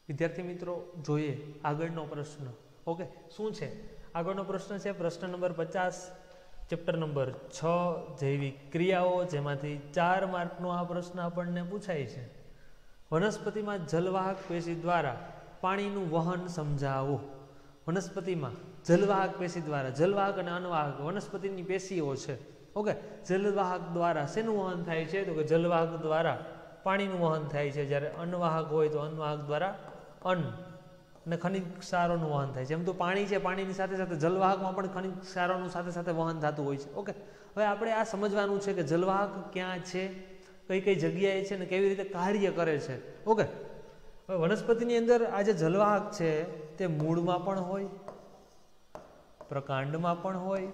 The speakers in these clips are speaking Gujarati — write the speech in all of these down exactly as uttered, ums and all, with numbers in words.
विद्यार्थी मित्रों જોઈએ આગળનો પ્રશ્ન। ઓકે, શું છે આગળનો પ્રશ્ન? છે પ્રશ્ન નંબર પચાસ, ચેપ્ટર નંબર છ જૈવિક ક્રિયાઓ, જેમાંથી ચાર માર્કનો આ પ્રશ્ન આપણને પૂછાય છે। વનસ્પતિમાં જલવાહક પેશી દ્વારા પાણીનું વહન સમજાવો। વનસ્પતિમાં જલવાહક પેશી દ્વારા, જલવાહક અને અનવાહક વનસ્પતિની પેશીઓ છે। ઓકે, જલવાહક દ્વારા શેનું વહન થાય છે? તો કે જલવાહક દ્વારા પાણીનું વહન થાય છે, જ્યારે અનવાહક હોય તો અનવાહક દ્વારા અન્ન અને ખનિજ ક્ષારોનું વહન થાય છે। એમ તો પાણી છે, પાણીની સાથે સાથે જલવાહકમાં પણ ખનિજ ક્ષારોનું સાથે સાથે વહન થતું હોય છે। ઓકે, હવે આપણે આ સમજવાનું છે કે જલવાહક ક્યાં છે, કઈ કઈ જગ્યાએ છે અને કેવી રીતે કાર્ય કરે છે। ઓકે, હવે વનસ્પતિની અંદર આ જે જલવાહક છે તે મૂળમાં પણ હોય, પ્રકાંડમાં પણ હોય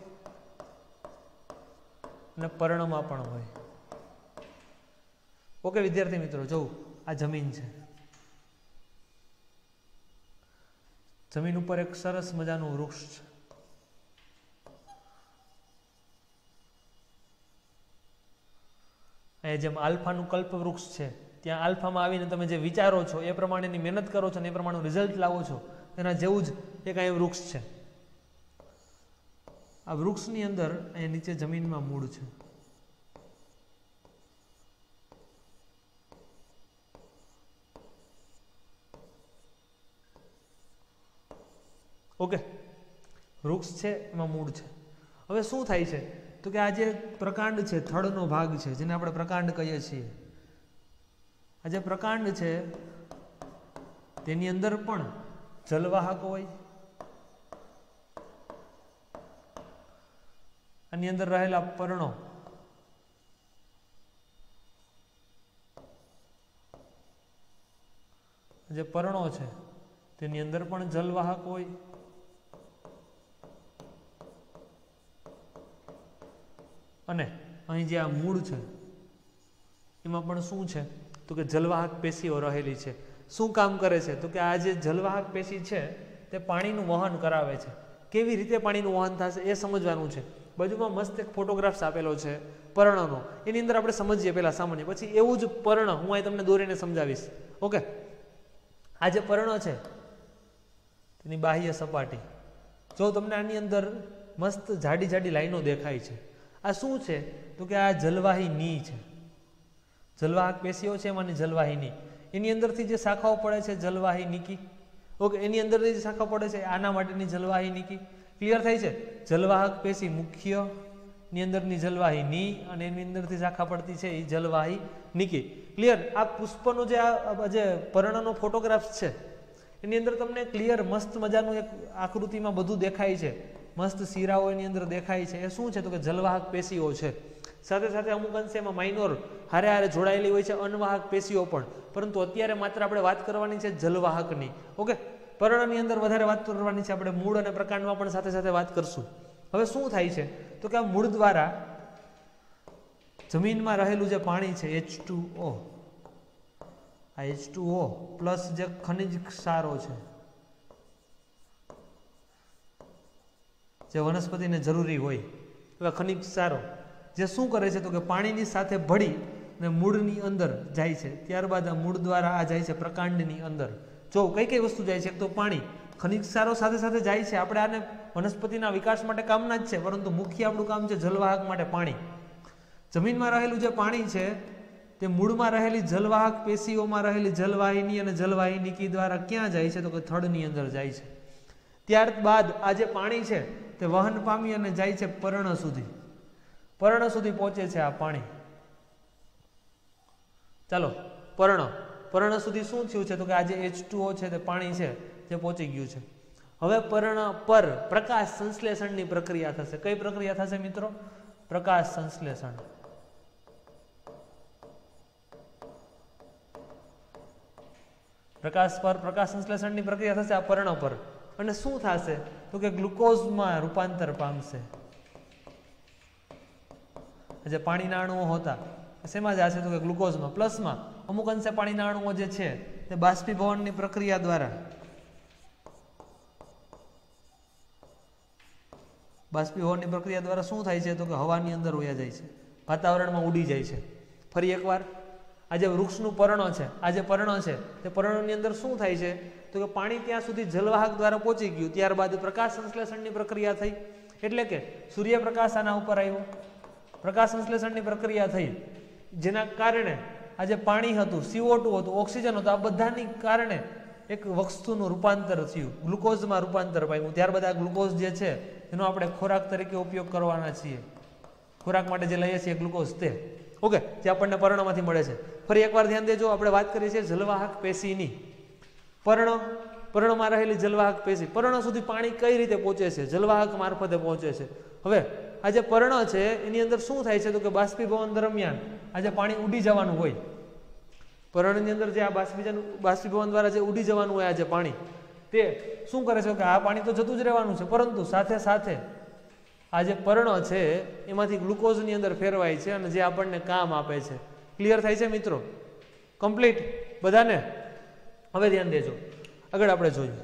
અને પર્ણમાં પણ હોય। ઓકે વિદ્યાર્થી મિત્રો, જોવું આ જમીન છે, જમીન ઉપર એક સરસ મજાનું વૃક્ષ છે। અહીંયા જેમ આલ્ફાનું કલ્પ વૃક્ષ છે, ત્યાં આલ્ફામાં આવીને તમે જે વિચારો છો એ પ્રમાણેની મહેનત કરો છો અને એ પ્રમાણેનું રિઝલ્ટ લાવો છો, એના જેવું જ એક અહીંયા વૃક્ષ છે। આ વૃક્ષની અંદર અહીંયા નીચે જમીનમાં મૂળ છે। ઓકે, વૃક્ષ છે એમાં મૂળ છે। હવે શું થાય છે તો કે આ જે પ્રકાંડ છે, થડનો ભાગ છે, જેને આપણે પ્રકાંડ કહીએ છીએ, આ જે પ્રકાંડ છે તેની અંદર પણ જલવાહક હોય, આની અંદર રહેલા પર્ણો, જે પર્ણો છે તેની અંદર પણ જલવાહક હોય, અને અહીં જે આ મૂળ છે એમાં પણ શું છે તો કે જલવાહક પેશીઓ રહેલી છે। શું કામ કરે છે તો કે આ જે જલવાહક પેશી છે તે પાણીનું વહન કરાવે છે। કેવી રીતે પાણીનું વહન થશે એ સમજવાનું છે। બાજુમાં મસ્ત એક ફોટોગ્રાફ્સ આપેલો છે પર્ણનો, એની અંદર આપણે સમજીએ પહેલા સામાન્ય, પછી એવું જ પર્ણ હું અહીં તમને દોરીને સમજાવીશ। ઓકે, આ જે પર્ણ છે તેની બાહ્ય સપાટી, જો તમને આની અંદર મસ્ત જાડી જાડી લાઈનો દેખાય છે, આ શું છે તો કે આ જલવાહિની છે, જલવાહક પેશીઓ છે એમાંની જલવાહિની, એની અંદરથી જે શાખાઓ પડે છે જલવાહિનીકી। ઓકે, એની અંદરથી જે શાખા પડે છે આના માટેની જલવાહિનીકી। ક્લિયર થાય છે? જલવાહક પેશી મુખ્ય ની અંદરની જલવાહિની અને એની અંદરથી શાખા પડતી છે એ જલવાહિનીકી। ક્લિયર? આ પુષ્પનો જે આ જે પર્ણનો ફોટોગ્રાફ છે એની અંદર તમને ક્લિયર મસ્ત મજાનું એક આકૃતિમાં બધું દેખાય છે, મસ્ત શીરાઓ એની અંદર દેખાય છે। એ શું છે તો કે જલવાહક પેશીઓ છે। સાથે સાથે અમુક અંશે એમાં માઇનોર હારે હારે જોડાયેલી હોય છે અનવાહક પેશીઓ પણ, પરંતુ અત્યારે માત્ર આપણે વાત કરવાની છે જલવાહકની। ઓકે, પર્ણની અંદર વધારે વાત કરવાની છે આપણે, મૂળ અને પ્રકાંડમાં પણ સાથે સાથે વાત કરશું। હવે શું થાય છે તો કે આ મૂળ દ્વારા જમીનમાં રહેલું જે પાણી છે એચ ટુ ઓ, આ એચ ટુ ઓ પ્લસ જે ખનિજ ક્ષારો છે જે વનસ્પતિને જરૂરી હોય એવા ખનિજ ક્ષારો, જે શું કરે છે તો કે પાણીની સાથે ભળી અને મૂળની અંદર જાય છે। ત્યારબાદ આ મૂળ દ્વારા આ જાય છે પ્રકાંડની અંદર। જો કઈ કઈ વસ્તુ જાય છે, એક તો પાણી, ખનિજ ક્ષારો સાથે સાથે જાય છે, આપણે આને વનસ્પતિના વિકાસ માટે કામના જ છે, પરંતુ મુખ્ય આપણું કામ છે જલવાહક માટે પાણી। જમીનમાં રહેલું જે પાણી છે તે મૂળમાં રહેલી જલવાહક પેશીઓમાં રહેલી જલવાહિની અને જલવાહિનીકી દ્વારા ક્યાં જાય છે તો કે થડની અંદર જાય છે। ત્યારબાદ આ જે પાણી છે તે વહન પામી અને જાય છે પર્ણ સુધી, પર્ણ સુધી પહોંચે છે આ પાણી। ચાલો, પર્ણ પર્ણ સુધી શું થયું છે તો કે આ જે એચ ટુ ઓ છે તે પાણી છે તે પહોંચી ગયું છે। હવે પર્ણ પર પ્રકાશ સંશ્લેષણની પ્રક્રિયા થશે। કઈ પ્રક્રિયા થશે મિત્રો? પ્રકાશ સંશ્લેષણ। પ્રકાશ પર પ્રકાશ સંશ્લેષણની પ્રક્રિયા થશે આ પર્ણ પર, અને શું થશે તો કે ગ્લુકોઝમાં રૂપાંતર પામશે। જે પાણીના અણુઓ હતા શેમાં જશે તો કે ગ્લુકોઝમાં, પ્લસમાં અમુક અંશે પાણીના અણુઓ જે છે તે બાષ્પીભવનની પ્રક્રિયા દ્વારા બાષ્પીભવનની પ્રક્રિયા દ્વારા શું થાય છે તો કે હવાની અંદર વયા જાય છે, વાતાવરણમાં ઉડી જાય છે। ફરી એકવાર આ જે વૃક્ષનું પર્ણ છે, આ જે પર્ણ છે તે પર્ણની અંદર શું થાય છે તો કે પાણી ત્યાં સુધી જલવાહક દ્વારા પહોંચી ગયું, ત્યારબાદ પ્રકાશ સંશ્લેષણની પ્રક્રિયા થઈ, એટલે કે સૂર્યપ્રકાશ આના ઉપર આવ્યો, પ્રકાશ સંશ્લેષણની પ્રક્રિયા થઈ, જેના કારણે આ જે પાણી હતું, સીઓ ટુ હતું, ઓક્સિજન હતું, આ બધાની કારણે એક વસ્તુનું રૂપાંતર થયું, ગ્લુકોઝમાં રૂપાંતર પામ્યું. ત્યારબાદ આ ગ્લુકોઝ જે છે એનો આપણે ખોરાક તરીકે ઉપયોગ કરવાના છીએ, ખોરાક માટે જે લઈએ છીએ ગ્લુકોઝ તે ઓકે, જે આપણને પર્ણમાંથી મળે છે. ફરી એકવાર ધ્યાન દેજો, આપણે વાત કરીએ છીએ જલવાહક પેશીની. પર્ણ, પર્ણમાં રહેલી જલવાહક પેશી, પર્ણ સુધી પાણી કઈ રીતે પહોંચે છે? જલવાહક મારફતે પહોંચે છે. હવે આ જે પર્ણ છે એની અંદર શું થાય છે તો કે બાષ્પીભવન દરમિયાન આ જે પાણી ઉડી જવાનું હોય, પર્ણની અંદર જે આ બાષ્પીજન બાષ્પીભવન દ્વારા જે ઉડી જવાનું હોય આ જે પાણી, તે શું કરે છે કે આ પાણી તો જતું જ રહેવાનું છે, પરંતુ સાથે સાથે આ જે પર્ણ છે એમાંથી ગ્લુકોઝની અંદર ફેરવાય છે અને જે આપણને કામ આપે છે. ક્લિયર થાય છે મિત્રો? કમ્પ્લીટ બધાને? હવે ધ્યાન દેજો, આગળ આપણે જોઈએ.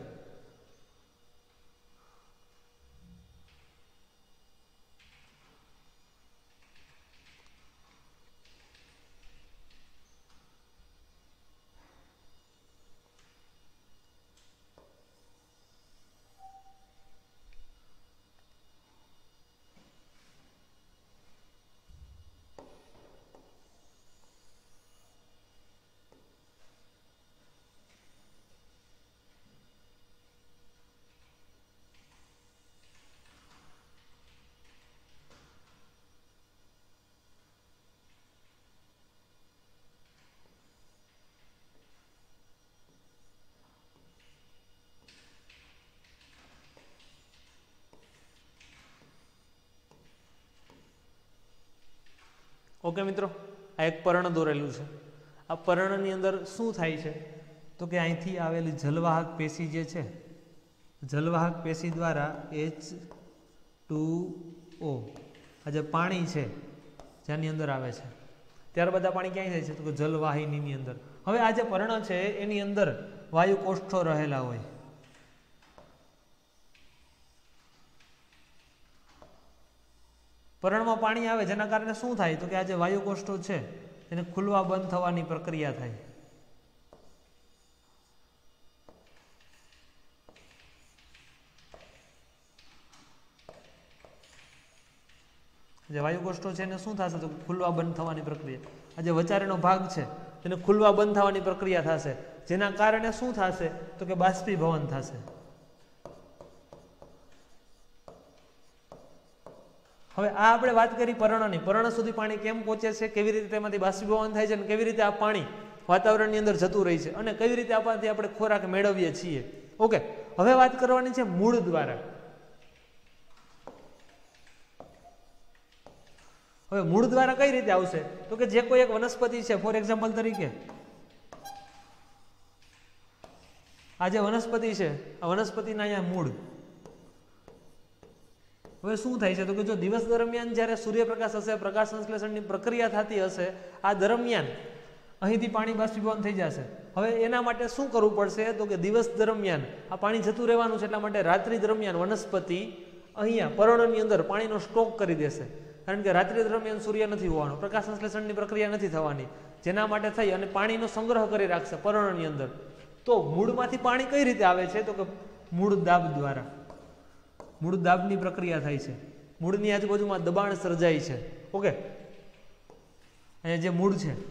ઓકે મિત્રો, આ એક પર્ણ દોરેલું છે. આ પર્ણની અંદર શું થાય છે તો કે અહીંથી આવેલી જલવાહક પેશી જે છે, જલવાહક પેશી દ્વારા એચ ટુ ઓ આ જે પાણી છે જેની અંદર આવે છે, ત્યારબાદ આ પાણી ક્યાંય જાય છે તો કે જલવાહિનીની અંદર. હવે આ જે પર્ણ છે એની અંદર વાયુ કોષ્ઠો રહેલા હોય, પર્ણમાં પાણી આવે જેના કારણે શું થાય તો કે આ જે વાયુ કોષ્ઠો છે એને ખુલવા બંધ થવાની પ્રક્રિયા થાય. જે વાયુ કોષ્ઠો છે એને શું થશે તો ખુલવા બંધ થવાની પ્રક્રિયા. આ જે વચારેનો ભાગ છે તેને ખુલવા બંધ થવાની પ્રક્રિયા થશે, જેના કારણે શું થશે તો કે બાષ્પીભવન થશે. હવે આ આપણે વાત કરી પર્ણની, પર્ણ સુધી પાણી કેમ પહોંચે છે, કેવી રીતે તેમાંથી બાષ્પીભવન થાય છે અને કેવી રીતે આ પાણી વાતાવરણની અંદર જતું રહે છે અને કેવી રીતે આપણાથી આપણે ખોરાક મેળવીએ છીએ. ઓકે, હવે વાત કરવાની છે મૂળ દ્વારા. હવે મૂળ દ્વારા કઈ રીતે આવશે તો કે જે કોઈ એક વનસ્પતિ છે, ફોર એક્ઝામ્પલ તરીકે આ જે વનસ્પતિ છે, આ વનસ્પતિના અહીંયા મૂળ. હવે શું થાય છે તો કે જો દિવસ દરમિયાન જ્યારે સૂર્યપ્રકાશ હશે, પ્રકાશ સંશ્લેષણની પ્રક્રિયા થતી હશે, આ દરમિયાન અહીંથી પાણી બાષ્પીભવન થઈ જશે. હવે એના માટે શું કરવું પડશે તો કે દિવસ દરમિયાન આ પાણી જતું રહેવાનું છે, એટલા માટે રાત્રિ દરમિયાન વનસ્પતિ અહીંયા પર્ણની અંદર પાણીનો સ્ટોક કરી દેશે, કારણ કે રાત્રિ દરમિયાન સૂર્ય નથી હોવાનો, પ્રકાશ સંશ્લેષણની પ્રક્રિયા નથી થવાની, જેના માટે થઈ અને પાણીનો સંગ્રહ કરી રાખશે પર્ણની અંદર. તો મૂળમાંથી પાણી કઈ રીતે આવે છે તો કે મૂળ દાબ દ્વારા. મૂળ દાબની પ્રક્રિયા થાય છે, મૂળની આજુબાજુમાં દબાણ સર્જાય છે. ઓકે, અહીંયા જે મૂળ છે,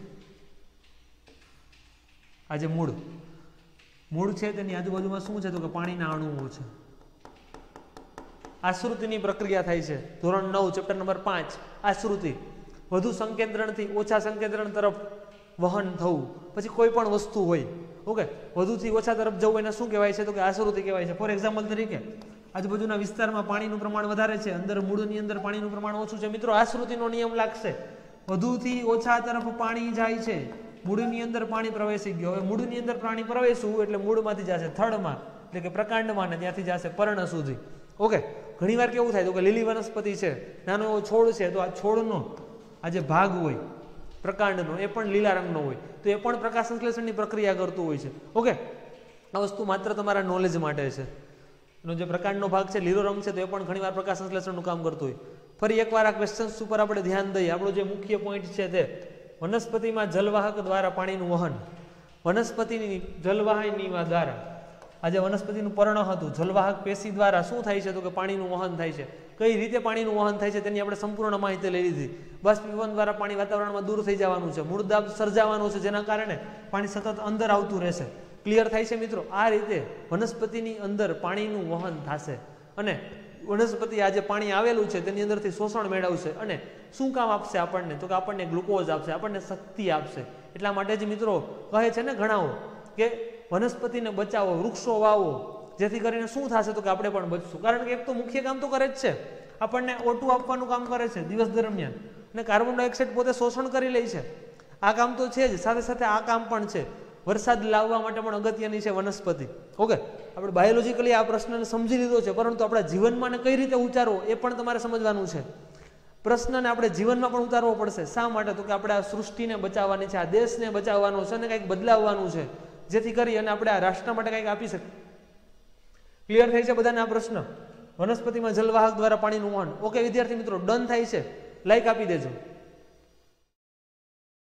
આ જે મૂળ મૂળ છે તેની આજુબાજુમાં શું છે તો કે પાણીના અણુઓ છે. આશ્રુતિની પ્રક્રિયા થાય છે. ધોરણ નવ ચેપ્ટર નંબર પાંચ આશ્રુતિ. વધુ સંકેન્દ્રણથી ઓછા સંકેન્દ્રણ તરફ વહન થવું. પછી કોઈ પણ વસ્તુ હોય, ઓકે, વધુથી ઓછા તરફ જવું એને શું કહેવાય છે તો કે આશ્રુતિ કહેવાય છે. ફોર એક્ઝામ્પલ તરીકે આજુબાજુના વિસ્તારમાં પાણીનું પ્રમાણ વધારે છે, અંદર મૂળની અંદર પાણીનું પ્રમાણ ઓછું છે. મિત્રો આશ્રુતિનો નિયમ લાગશે, વધુથી ઓછા તરફ પાણી જાય છે, મૂળની અંદર પાણી પ્રવેશી ગયો. હવે મૂળની અંદર પાણી પ્રવેશવું એટલે મૂળમાંથી જશે થડમાં, એટલે કે પ્રકાંડમાં, ને ત્યાંથી જશે પર્ણ સુધી. ઓકે, ઘણી વાર કેવું થાય તો કે લીલી વનસ્પતિ છે, નાનો એવો છોડ છે, તો આ છોડનો આ જે ભાગ હોય પ્રકાંડનો એ પણ લીલા રંગનો હોય, તો એ પણ પ્રકાશ સંશ્લેષણની પ્રક્રિયા કરતું હોય છે. ઓકે, આ વસ્તુ માત્ર તમારા નોલેજ માટે છે. એનો જે પ્રકાંડનો ભાગ છે લીલો રંગ છે તો એ પણ ઘણીવાર પ્રકાશ સંશ્લેષણનું કામ કરતું હોય. ફરી એકવાર આ ક્વેશ્ચન્સ ઉપર આપણે ધ્યાન દઈએ. આપણો જે મુખ્ય પોઈન્ટ છે તે વનસ્પતિમાં જલવાહક દ્વારા પાણીનું વહન. વનસ્પતિની જલવાહિની દ્વારા આ જે વનસ્પતિનું પર્ણ હતું જલવાહક પેશી દ્વારા શું થાય છે તો કે પાણીનું વહન થાય છે. કઈ રીતે પાણીનું વહન થાય છે તેની આપણે સંપૂર્ણ માહિતી લઈ લીધી. બાષ્પીભવન દ્વારા પાણી વાતાવરણમાં દૂર થઈ જવાનું છે, મૂળ દાબ સર્જાવાનું છે, જેના કારણે પાણી સતત અંદર આવતું રહેશે. ક્લિયર થાય છે મિત્રો? આ રીતે વનસ્પતિની અંદર પાણીનું વહન થશે અને વનસ્પતિ આ જે પાણી આવેલું છે તેની અંદરથી શોષણ મેળવશે અને શું કામ આપશે આપણને તો કે આપણને ગ્લુકોઝ આપશે, આપણને શક્તિ આપશે. એટલા માટે જ મિત્રો કહે છે ને ઘણાઓ કે વનસ્પતિને બચાવો, વૃક્ષો વાવો, જેથી કરીને શું થશે તો કે આપણે પણ બચશું. કારણ કે એક તો મુખ્ય કામ તો કરે જ છે, આપણને ઓ ટુ આપવાનું કામ કરે છે દિવસ દરમિયાન અને કાર્બન ડાયોક્સાઇડ પોતે શોષણ કરી લે છે. આ કામ તો છે જ, સાથે સાથે આ કામ પણ છે વરસાદ લાવવા માટે પણ અગત્યની છે વનસ્પતિ. ઓકે, આપણે બાયોલોજીકલી આ પ્રશ્નને સમજી લીધો છે, પરંતુ આપણા જીવનમાં કઈ રીતે ઉતારવો એ પણ તમારે સમજવાનું છે. પ્રશ્નને આપણે જીવનમાં પણ ઉતારવો પડશે. શા માટે તો કે આપણે આ સૃષ્ટિને બચાવવાની છે, આ દેશને બચાવવાનો છે અને કંઈક બદલાવવાનું છે, જેથી કરી અને આપણે આ રાષ્ટ્ર માટે કંઈક આપી શકીએ. ક્લિયર થાય છે બધાને આ પ્રશ્ન? વનસ્પતિમાં જલવાહક દ્વારા પાણીનું વહન. ઓકે વિદ્યાર્થી મિત્રો, ડન થાય છે? લાઈક આપી દેજો.